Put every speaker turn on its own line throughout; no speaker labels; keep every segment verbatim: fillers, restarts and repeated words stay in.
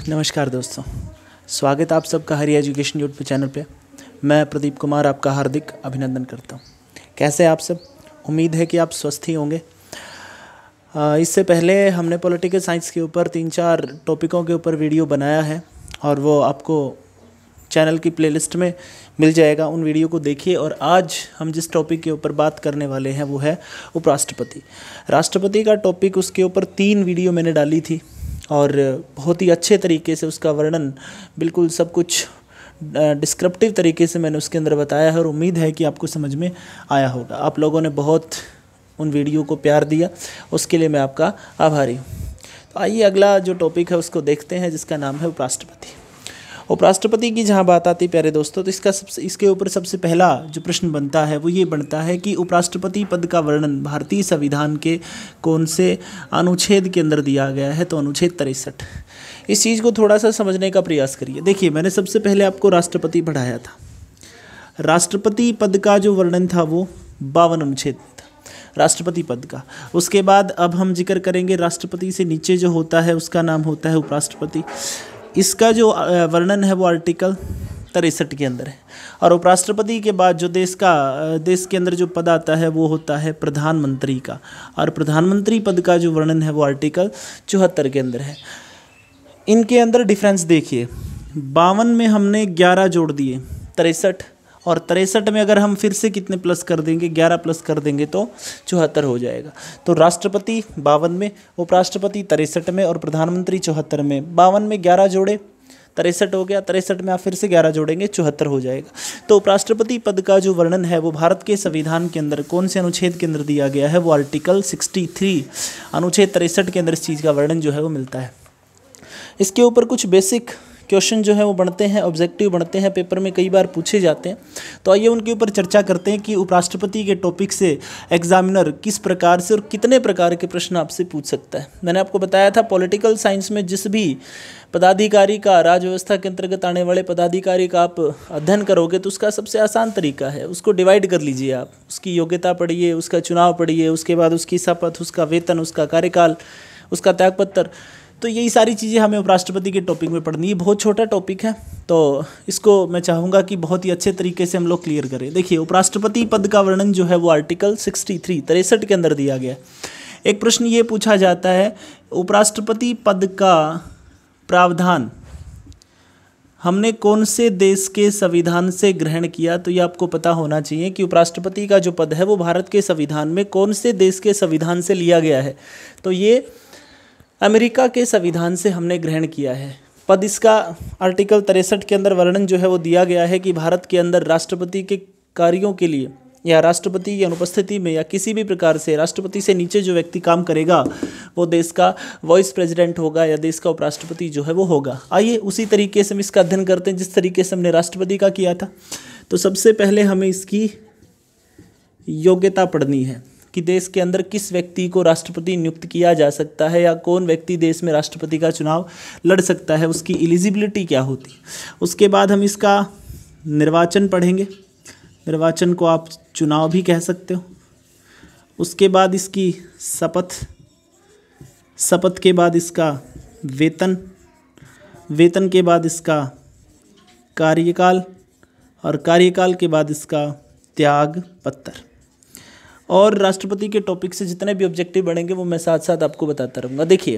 नमस्कार दोस्तों, स्वागत है आप सबका हरी एजुकेशन यूट्यूब चैनल पे। मैं प्रदीप कुमार आपका हार्दिक अभिनंदन करता हूँ। कैसे हैं आप सब? उम्मीद है कि आप स्वस्थ ही होंगे। आ, इससे पहले हमने पॉलिटिकल साइंस के ऊपर तीन चार टॉपिकों के ऊपर वीडियो बनाया है और वो आपको चैनल की प्लेलिस्ट में मिल जाएगा। उन वीडियो को देखिए। और आज हम जिस टॉपिक के ऊपर बात करने वाले हैं वो है उपराष्ट्रपति। राष्ट्रपति का टॉपिक, उसके ऊपर तीन वीडियो मैंने डाली थी और बहुत ही अच्छे तरीके से उसका वर्णन, बिल्कुल सब कुछ डिस्क्रिप्टिव तरीके से मैंने उसके अंदर बताया है और उम्मीद है कि आपको समझ में आया होगा। आप लोगों ने बहुत उन वीडियो को प्यार दिया, उसके लिए मैं आपका आभारी हूँ। तो आइए अगला जो टॉपिक है उसको देखते हैं, जिसका नाम है उपराष्ट्रपति। उपराष्ट्रपति की जहाँ बात आती है प्यारे दोस्तों, तो इसका सबसे इसके ऊपर सबसे पहला जो प्रश्न बनता है वो ये बनता है कि उपराष्ट्रपति पद का वर्णन भारतीय संविधान के कौन से अनुच्छेद के अंदर दिया गया है? तो अनुच्छेद तिरसठ। इस चीज़ को थोड़ा सा समझने का प्रयास करिए। देखिए, मैंने सबसे पहले आपको राष्ट्रपति पढ़ाया था। राष्ट्रपति पद का जो वर्णन था वो बावन अनुच्छेद में था, राष्ट्रपति पद का। उसके बाद अब हम जिक्र करेंगे राष्ट्रपति से नीचे जो होता है उसका नाम होता है उपराष्ट्रपति। इसका जो वर्णन है वो आर्टिकल तिरसठ के अंदर है। और उपराष्ट्रपति के बाद जो देश का देश के अंदर जो पद आता है वो होता है प्रधानमंत्री का। और प्रधानमंत्री पद का जो वर्णन है वो आर्टिकल चौहत्तर के अंदर है। इनके अंदर डिफरेंस देखिए, बावन में हमने ग्यारह जोड़ दिए, तिरसठ, और तिरसठ में अगर हम फिर से कितने प्लस कर देंगे, ग्यारह प्लस कर देंगे तो चौहत्तर हो जाएगा। तो राष्ट्रपति बावन में, उपराष्ट्रपति तिरसठ में और प्रधानमंत्री चौहत्तर में। बावन में ग्यारह जोड़े, तिरसठ हो गया, तिरसठ में आप फिर से ग्यारह जोड़ेंगे, चौहत्तर हो जाएगा। तो उपराष्ट्रपति पद का जो वर्णन है वो भारत के संविधान के अंदर कौन से अनुच्छेद के अंदर दिया गया है? वो आर्टिकल तिरसठ, अनुच्छेद तिरसठ के अंदर इस चीज़ का वर्णन जो है वो मिलता है। इसके ऊपर कुछ बेसिक क्वेश्चन जो है वो बनते हैं, ऑब्जेक्टिव बनते हैं, पेपर में कई बार पूछे जाते हैं। तो आइए उनके ऊपर चर्चा करते हैं कि उपराष्ट्रपति के टॉपिक से एग्जामिनर किस प्रकार से और कितने प्रकार के प्रश्न आपसे पूछ सकता है। मैंने आपको बताया था पॉलिटिकल साइंस में जिस भी पदाधिकारी का, राज्य व्यवस्था के अंतर्गत आने वाले पदाधिकारी का आप अध्ययन करोगे तो उसका सबसे आसान तरीका है, उसको डिवाइड कर लीजिए आप। उसकी योग्यता पढ़िए, उसका चुनाव पढ़िए, उसके बाद उसकी शपथ, उसका वेतन, उसका कार्यकाल, उसका त्यागपत्र। तो यही सारी चीज़ें हमें उपराष्ट्रपति के टॉपिक में पढ़नी है। बहुत छोटा टॉपिक है, तो इसको मैं चाहूँगा कि बहुत ही अच्छे तरीके से हम लोग क्लियर करें। देखिए, उपराष्ट्रपति पद का वर्णन जो है वो आर्टिकल तिरसठ तिरसठ के अंदर दिया गया। एक प्रश्न ये पूछा जाता है, उपराष्ट्रपति पद का प्रावधान हमने कौन से देश के संविधान से ग्रहण किया? तो ये आपको पता होना चाहिए कि उपराष्ट्रपति का जो पद है वो भारत के संविधान में कौन से देश के संविधान से लिया गया है? तो ये अमेरिका के संविधान से हमने ग्रहण किया है। पद इसका आर्टिकल तिरसठ के अंदर वर्णन जो है वो दिया गया है कि भारत के अंदर राष्ट्रपति के कार्यों के लिए या राष्ट्रपति की अनुपस्थिति में या किसी भी प्रकार से राष्ट्रपति से नीचे जो व्यक्ति काम करेगा वो देश का वाइस प्रेसिडेंट होगा या देश का उपराष्ट्रपति जो है वो होगा। आइए उसी तरीके से हम इसका अध्ययन करते हैं जिस तरीके से हमने राष्ट्रपति का किया था। तो सबसे पहले हमें इसकी योग्यता पढ़नी है कि देश के अंदर किस व्यक्ति को राष्ट्रपति नियुक्त किया जा सकता है या कौन व्यक्ति देश में राष्ट्रपति का चुनाव लड़ सकता है, उसकी एलिजिबिलिटी क्या होती है। उसके बाद हम इसका निर्वाचन पढ़ेंगे, निर्वाचन को आप चुनाव भी कह सकते हो। उसके बाद इसकी शपथ, शपथ के बाद इसका वेतन, वेतन के बाद इसका कार्यकाल और कार्यकाल के बाद इसका त्याग पत्र। और राष्ट्रपति के टॉपिक से जितने भी ऑब्जेक्टिव बनेंगे वो मैं साथ साथ आपको बताता रहूँगा। देखिए,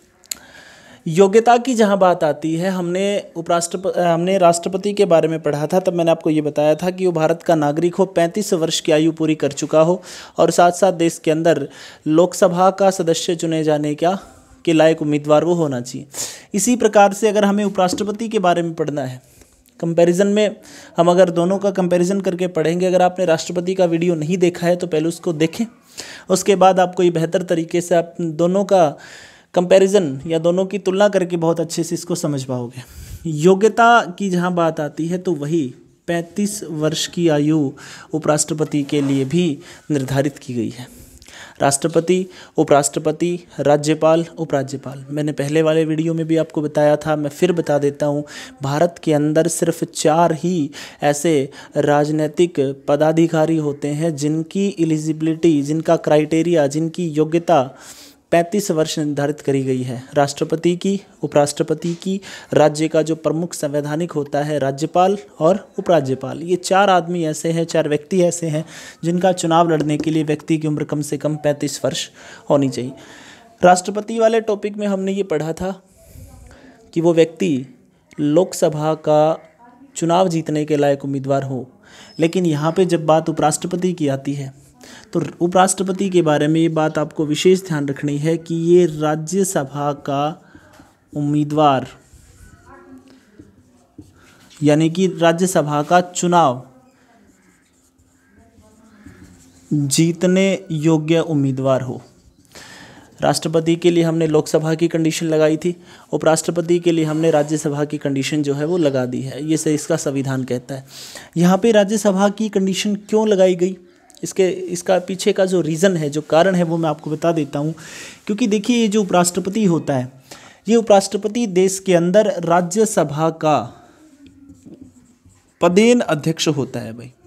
योग्यता की जहाँ बात आती है, हमने उपराष्ट्रपति हमने राष्ट्रपति के बारे में पढ़ा था, तब मैंने आपको ये बताया था कि वो भारत का नागरिक हो, पैंतीस वर्ष की आयु पूरी कर चुका हो और साथ साथ देश के अंदर लोकसभा का सदस्य चुने जाने का के लायक उम्मीदवार वो होना चाहिए। इसी प्रकार से अगर हमें उपराष्ट्रपति के बारे में पढ़ना है, कंपैरिजन में हम अगर दोनों का कंपैरिजन करके पढ़ेंगे, अगर आपने राष्ट्रपति का वीडियो नहीं देखा है तो पहले उसको देखें, उसके बाद आपको ये बेहतर तरीके से आप दोनों का कंपैरिजन या दोनों की तुलना करके बहुत अच्छे से इसको समझ पाओगे। योग्यता की जहाँ बात आती है तो वही पैंतीस वर्ष की आयु उपराष्ट्रपति के लिए भी निर्धारित की गई है। राष्ट्रपति, उपराष्ट्रपति, राज्यपाल, उपराज्यपाल, मैंने पहले वाले वीडियो में भी आपको बताया था, मैं फिर बता देता हूँ। भारत के अंदर सिर्फ चार ही ऐसे राजनीतिक पदाधिकारी होते हैं जिनकी एलिजिबिलिटी, जिनका क्राइटेरिया, जिनकी योग्यता पैंतीस वर्ष निर्धारित करी गई है। राष्ट्रपति की, उपराष्ट्रपति की, राज्य का जो प्रमुख संवैधानिक होता है राज्यपाल और उपराज्यपाल, ये चार आदमी ऐसे हैं, चार व्यक्ति ऐसे हैं जिनका चुनाव लड़ने के लिए व्यक्ति की उम्र कम से कम पैंतीस वर्ष होनी चाहिए। राष्ट्रपति वाले टॉपिक में हमने ये पढ़ा था कि वो व्यक्ति लोकसभा का चुनाव जीतने के लायक उम्मीदवार हो, लेकिन यहाँ पे जब बात उपराष्ट्रपति की आती है तो उपराष्ट्रपति के बारे में ये बात आपको विशेष ध्यान रखनी है कि ये राज्यसभा का उम्मीदवार, यानी कि राज्यसभा का चुनाव जीतने योग्य उम्मीदवार हो। राष्ट्रपति के लिए हमने लोकसभा की कंडीशन लगाई थी, उपराष्ट्रपति के लिए हमने राज्यसभा की कंडीशन जो है वो लगा दी है। ये से इसका संविधान कहता है। यहाँ पे राज्यसभा की कंडीशन क्यों लगाई गई, इसके इसका पीछे का जो रीज़न है, जो कारण है, वो मैं आपको बता देता हूँ। क्योंकि देखिए, ये जो उपराष्ट्रपति होता है, ये उपराष्ट्रपति देश के अंदर राज्यसभा का पदेन अध्यक्ष होता है। भाई,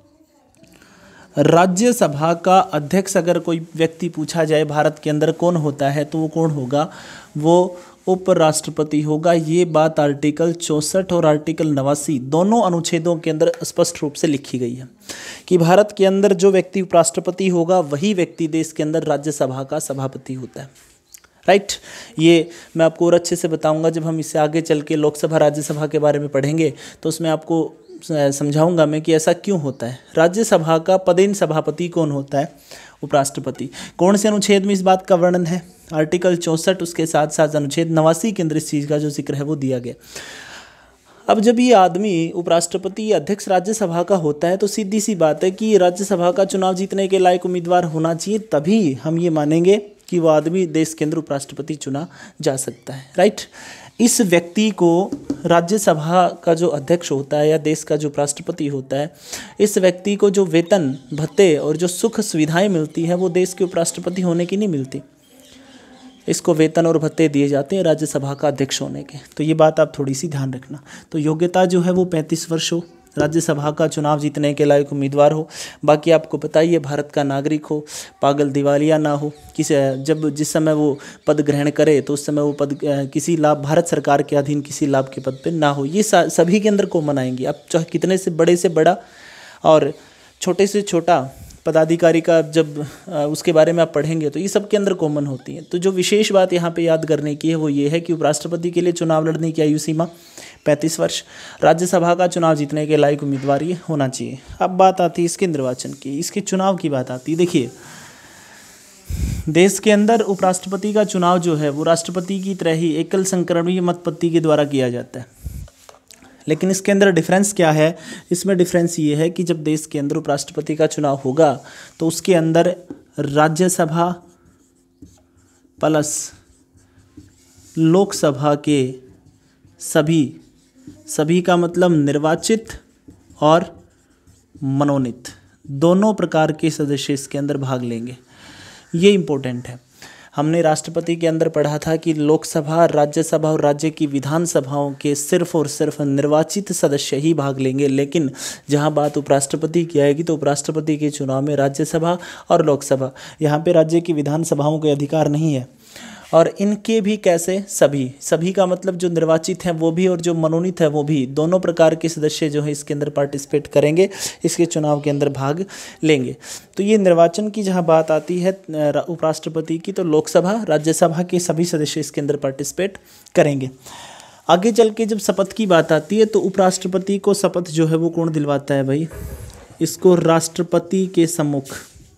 राज्यसभा का अध्यक्ष अगर कोई व्यक्ति पूछा जाए भारत के अंदर कौन होता है, तो वो कौन होगा? वो उपराष्ट्रपति होगा। ये बात आर्टिकल चौंसठ और आर्टिकल नवासी दोनों अनुच्छेदों के अंदर स्पष्ट रूप से लिखी गई है कि भारत के अंदर जो व्यक्ति उपराष्ट्रपति होगा वही व्यक्ति देश के अंदर राज्यसभा का सभापति होता है। राइट, ये मैं आपको और अच्छे से बताऊंगा जब हम इससे आगे चल के लोकसभा राज्यसभा के बारे में पढ़ेंगे, तो उसमें आपको समझाऊंगा मैं कि ऐसा क्यों होता है। राज्यसभा का पदेन सभापति कौन होता है? उपराष्ट्रपति। कौन से अनुच्छेद में इस बात का वर्णन है? आर्टिकल चौंसठ, उसके साथ साथ अनुच्छेद नवासी के अंदर इस चीज़ का जो जिक्र है वो दिया गया। अब जब ये आदमी उपराष्ट्रपति अध्यक्ष राज्यसभा का होता है तो सीधी सी बात है कि राज्यसभा का चुनाव जीतने के लायक उम्मीदवार होना चाहिए, तभी हम ये मानेंगे कि वो आदमी देश के अंदर उपराष्ट्रपति चुना जा सकता है। राइट, इस व्यक्ति को राज्यसभा का जो अध्यक्ष होता है या देश का जो उपराष्ट्रपति होता है, इस व्यक्ति को जो वेतन, भत्ते और जो सुख सुविधाएं मिलती हैं वो देश के उपराष्ट्रपति होने की नहीं मिलती। इसको वेतन और भत्ते दिए जाते हैं राज्यसभा का अध्यक्ष होने के। तो ये बात आप थोड़ी सी ध्यान रखना। तो योग्यता जो है वो पैंतीस वर्ष हो, राज्यसभा का चुनाव जीतने के लायक उम्मीदवार हो। बाकी आपको पता ही है, भारत का नागरिक हो, पागल दिवालिया ना हो, किसी जब जिस समय वो पद ग्रहण करे तो उस समय वो पद किसी लाभ, भारत सरकार के अधीन किसी लाभ के पद पे ना हो। ये सभी के अंदर कॉमन आएंगी। अब चाहे कितने से बड़े से बड़ा और छोटे से छोटा पदाधिकारी का जब उसके बारे में आप पढ़ेंगे तो ये सब के अंदर कॉमन होती है। तो जो विशेष बात यहाँ पे याद करने की है वो ये है कि उपराष्ट्रपति के लिए चुनाव लड़ने की आयु सीमा पैंतीस वर्ष, राज्यसभा का चुनाव जीतने के लायक उम्मीदवार ये होना चाहिए। अब बात आती है इसके निर्वाचन की, इसके चुनाव की बात आती है। देखिए, देश के अंदर उपराष्ट्रपति का चुनाव जो है वो राष्ट्रपति की तरह ही एकल संक्रमणीय मतपत्ति के द्वारा किया जाता है। लेकिन इसके अंदर डिफरेंस क्या है? इसमें डिफरेंस ये है कि जब देश के अंदर उपराष्ट्रपति का चुनाव होगा तो उसके अंदर राज्यसभा प्लस लोकसभा के सभी सभी का मतलब निर्वाचित और मनोनीत दोनों प्रकार के सदस्य इसके अंदर भाग लेंगे। ये इम्पोर्टेंट है। हमने राष्ट्रपति के अंदर पढ़ा था कि लोकसभा, राज्यसभा और राज्य की विधानसभाओं के सिर्फ और सिर्फ निर्वाचित सदस्य ही भाग लेंगे। लेकिन जहां बात उपराष्ट्रपति की आएगी तो उपराष्ट्रपति के चुनाव में राज्यसभा और लोकसभा, यहाँ पे राज्य की विधानसभाओं के अधिकार नहीं है। और इनके भी कैसे? सभी सभी का मतलब जो निर्वाचित हैं वो भी और जो मनोनीत है वो भी, दोनों प्रकार के सदस्य जो है इसके अंदर पार्टिसिपेट करेंगे, इसके चुनाव के अंदर भाग लेंगे। तो ये निर्वाचन की जहाँ बात आती है उपराष्ट्रपति की, तो लोकसभा, राज्यसभा के सभी सदस्य इसके अंदर पार्टिसिपेट करेंगे। आगे चल के जब शपथ की बात आती है तो उपराष्ट्रपति को शपथ जो है वो कौन दिलवाता है भाई? इसको राष्ट्रपति के सम्मुख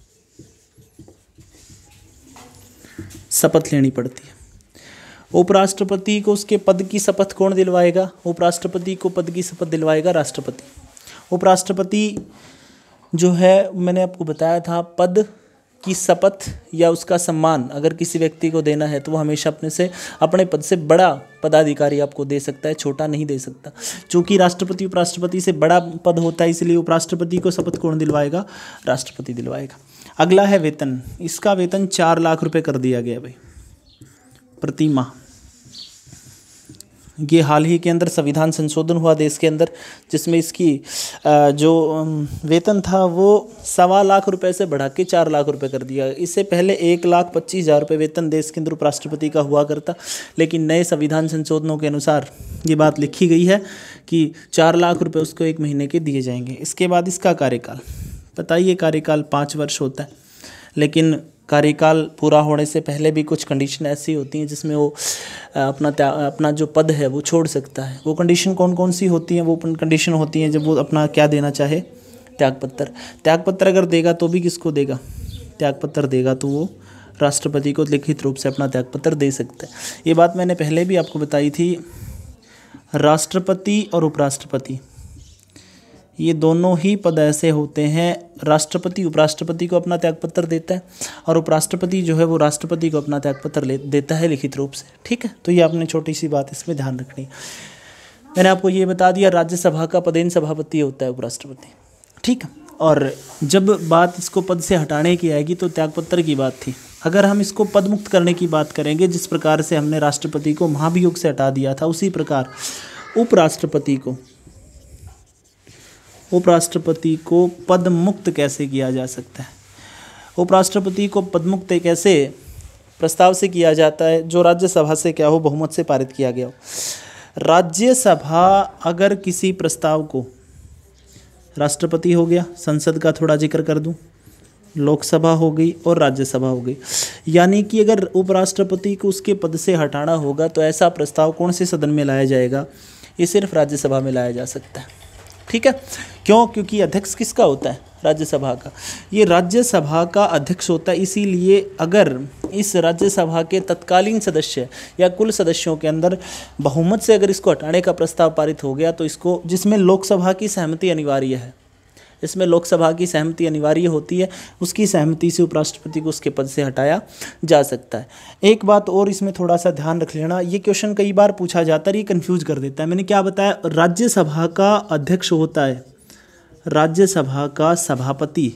शपथ लेनी पड़ती है। उपराष्ट्रपति को उसके पद की शपथ कौन दिलवाएगा? उपराष्ट्रपति को पद की शपथ दिलवाएगा राष्ट्रपति। उपराष्ट्रपति जो है, मैंने आपको बताया था, पद की शपथ या उसका सम्मान अगर किसी व्यक्ति को देना है तो वो हमेशा अपने से अपने पद से बड़ा पदाधिकारी आपको दे सकता है, छोटा नहीं दे सकता। चूंकि राष्ट्रपति उपराष्ट्रपति से बड़ा पद होता है, इसलिए उपराष्ट्रपति को शपथ कौन दिलवाएगा? राष्ट्रपति दिलवाएगा। अगला है वेतन। इसका वेतन चार लाख रुपए कर दिया गया भाई प्रति माह। ये हाल ही के अंदर संविधान संशोधन हुआ देश के अंदर, जिसमें इसकी अ, जो अम, वेतन था वो सवा लाख रुपए से बढ़ा के चार लाख रुपए कर दिया। इससे पहले एक लाख पच्चीस हज़ार रुपये वेतन देश के अंदर उपराष्ट्रपति का हुआ करता, लेकिन नए संविधान संशोधनों के अनुसार ये बात लिखी गई है कि चार लाख रुपये उसको एक महीने के दिए जाएंगे। इसके बाद इसका कार्यकाल, बताइए, कार्यकाल पाँच वर्ष होता है, लेकिन कार्यकाल पूरा होने से पहले भी कुछ कंडीशन ऐसी होती हैं जिसमें वो अपना अपना जो पद है वो छोड़ सकता है। वो कंडीशन कौन कौन सी होती हैं? वो कंडीशन होती हैं जब वो अपना क्या देना चाहे, त्यागपत्र। त्यागपत्र अगर देगा तो भी किसको देगा? त्यागपत्र देगा तो वो राष्ट्रपति को लिखित रूप से अपना त्यागपत्र दे सकता है। ये बात मैंने पहले भी आपको बताई थी। राष्ट्रपति और उपराष्ट्रपति ये दोनों ही पद ऐसे होते हैं, राष्ट्रपति उपराष्ट्रपति को अपना त्यागपत्र देता है और उपराष्ट्रपति जो है वो राष्ट्रपति को अपना त्यागपत्र ले देता है लिखित रूप से। ठीक है, तो ये आपने छोटी सी बात इसमें ध्यान रखनी है। मैंने आपको ये बता दिया, राज्यसभा का पदेन सभापति होता है उपराष्ट्रपति। ठीक है, और जब बात इसको पद से हटाने की आएगी तो त्यागपत्र की बात थी। अगर हम इसको पद मुक्त करने की बात करेंगे, जिस प्रकार से हमने राष्ट्रपति को महाभियोग से हटा दिया था, उसी प्रकार उपराष्ट्रपति को उपराष्ट्रपति को पद मुक्त कैसे किया जा सकता है? उपराष्ट्रपति को पद मुक्त एक ऐसे प्रस्ताव से किया जाता है जो राज्यसभा से क्या हो, बहुमत से पारित किया गया हो। राज्यसभा अगर किसी प्रस्ताव को, राष्ट्रपति हो गया, संसद का थोड़ा जिक्र कर दूं, लोकसभा हो गई और राज्यसभा हो गई, यानी कि अगर उपराष्ट्रपति को उसके पद से हटाना होगा तो ऐसा प्रस्ताव कौन से सदन में लाया जाएगा? ये सिर्फ राज्यसभा में लाया जा सकता है। ठीक है, क्यों? क्योंकि अध्यक्ष किसका होता है? राज्यसभा का। ये राज्यसभा का अध्यक्ष होता है, इसीलिए अगर इस राज्यसभा के तत्कालीन सदस्य या कुल सदस्यों के अंदर बहुमत से अगर इसको हटाने का प्रस्ताव पारित हो गया तो इसको, जिसमें लोकसभा की सहमति अनिवार्य है, इसमें लोकसभा की सहमति अनिवार्य होती है, उसकी सहमति से उपराष्ट्रपति को उसके पद से हटाया जा सकता है। एक बात और इसमें थोड़ा सा ध्यान रख लेना, ये क्वेश्चन कई बार पूछा जाता है, ये कंफ्यूज कर देता है। मैंने क्या बताया? राज्यसभा का अध्यक्ष होता है, राज्यसभा का सभापति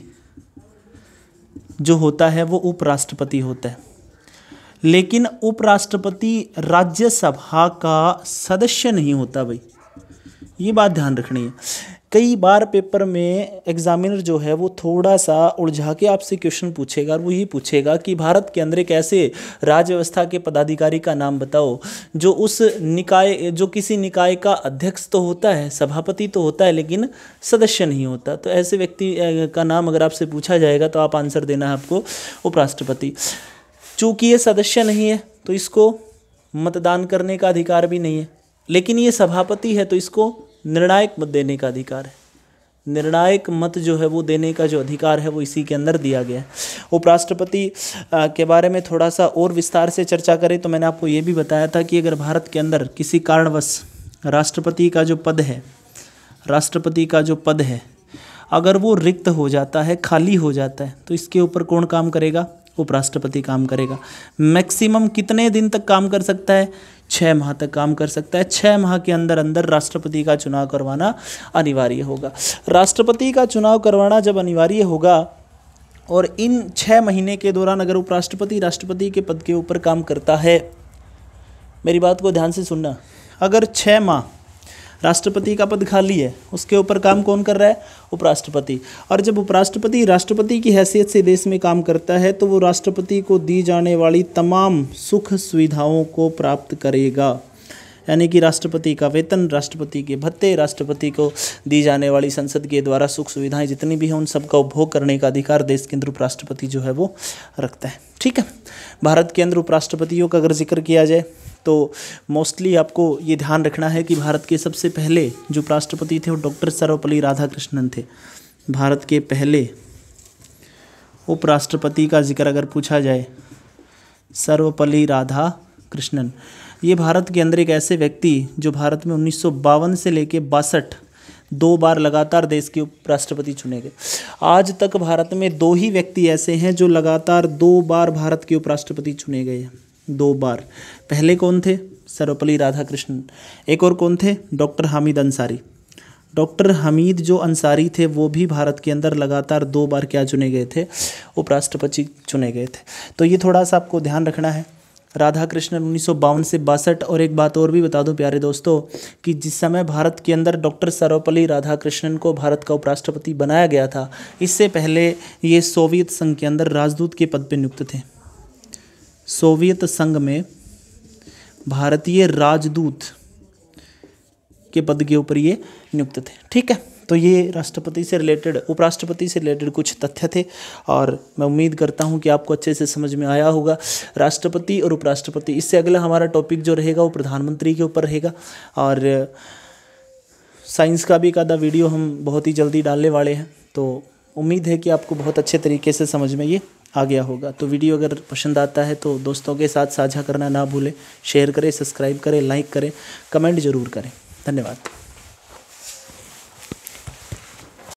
जो होता है वो उपराष्ट्रपति होता है, लेकिन उपराष्ट्रपति राज्यसभा का सदस्य नहीं होता भाई, ये बात ध्यान रखनी है। कई बार पेपर में एग्जामिनर जो है वो थोड़ा सा उलझा के आपसे क्वेश्चन पूछेगा और वो ये पूछेगा कि भारत के अंदर एक ऐसे राज्य व्यवस्था के पदाधिकारी का नाम बताओ जो उस निकाय, जो किसी निकाय का अध्यक्ष तो होता है, सभापति तो होता है, लेकिन सदस्य नहीं होता। तो ऐसे व्यक्ति का नाम अगर आपसे पूछा जाएगा तो आप आंसर देना है आपको उपराष्ट्रपति। चूँकि ये सदस्य नहीं है तो इसको मतदान करने का अधिकार भी नहीं है, लेकिन ये सभापति है तो इसको निर्णायक मत देने का अधिकार है। निर्णायक मत जो है वो देने का जो अधिकार है वो इसी के अंदर दिया गया है। उपराष्ट्रपति के बारे में थोड़ा सा और विस्तार से चर्चा करें तो मैंने आपको ये भी बताया था कि अगर भारत के अंदर किसी कारणवश राष्ट्रपति का जो पद है राष्ट्रपति का जो पद है अगर वो रिक्त हो जाता है, खाली हो जाता है, तो इसके ऊपर कौन काम करेगा? उपराष्ट्रपति काम करेगा। मैक्सिमम कितने दिन तक काम कर सकता है? छः माह तक काम कर सकता है। छः माह के अंदर अंदर राष्ट्रपति का चुनाव करवाना अनिवार्य होगा। राष्ट्रपति का चुनाव करवाना जब अनिवार्य होगा और इन छः महीने के दौरान अगर उपराष्ट्रपति राष्ट्रपति के पद के ऊपर काम करता है, मेरी बात को ध्यान से सुनना, अगर छः माह राष्ट्रपति का पद खाली है, उसके ऊपर काम कौन कर रहा है? उपराष्ट्रपति। और जब उपराष्ट्रपति राष्ट्रपति की हैसियत से देश में काम करता है तो वो राष्ट्रपति को दी जाने वाली तमाम सुख सुविधाओं को प्राप्त करेगा, यानी कि राष्ट्रपति का वेतन, राष्ट्रपति के भत्ते, राष्ट्रपति को दी जाने वाली संसद के द्वारा सुख सुविधाएं जितनी भी हैं उन सब का उपभोग करने का अधिकार देश के अंदर उपराष्ट्रपति जो है वो रखता है। ठीक है, भारत के अंदर उपराष्ट्रपतियों का अगर जिक्र किया जाए तो मोस्टली आपको ये ध्यान रखना है कि भारत के सबसे पहले जो उपराष्ट्रपति थे वो डॉक्टर सर्वपल्ली राधाकृष्णन थे। भारत के पहले उपराष्ट्रपति का जिक्र अगर पूछा जाए, सर्वपल्ली राधाकृष्णन, ये भारत के अंदर एक ऐसे व्यक्ति जो भारत में उन्नीस सौ बावन से लेके बासठ दो बार लगातार देश के उपराष्ट्रपति चुने गए। आज तक भारत में दो ही व्यक्ति ऐसे हैं जो लगातार दो बार भारत के उपराष्ट्रपति चुने गए हैं, दो बार। पहले कौन थे? सर्वपल्ली राधाकृष्णन। एक और कौन थे? डॉक्टर हामिद अंसारी। डॉक्टर हामिद जो अंसारी थे वो भी भारत के अंदर लगातार दो बार क्या चुने गए थे? उपराष्ट्रपति चुने गए थे। तो ये थोड़ा सा आपको ध्यान रखना है। राधाकृष्णन उन्नीस सौ बावन से बासठ। और एक बात और भी बता दूं प्यारे दोस्तों कि जिस समय भारत के अंदर डॉक्टर सर्वपल्ली राधाकृष्णन को भारत का उपराष्ट्रपति बनाया गया था, इससे पहले ये सोवियत संघ के अंदर राजदूत के पद पर नियुक्त थे। सोवियत संघ में भारतीय राजदूत के पद के ऊपर ये नियुक्त थे। ठीक है, तो ये राष्ट्रपति से रिलेटेड, उपराष्ट्रपति से रिलेटेड कुछ तथ्य थे और मैं उम्मीद करता हूँ कि आपको अच्छे से समझ में आया होगा राष्ट्रपति और उपराष्ट्रपति। इससे अगला हमारा टॉपिक जो रहेगा वो प्रधानमंत्री के ऊपर रहेगा और साइंस का भी एक आधा वीडियो हम बहुत ही जल्दी डालने वाले हैं। तो उम्मीद है कि आपको बहुत अच्छे तरीके से समझ में ये आ गया होगा। तो वीडियो अगर पसंद आता है तो दोस्तों के साथ साझा करना ना भूलें, शेयर करें, सब्सक्राइब करें, लाइक करें, कमेंट ज़रूर करें। धन्यवाद।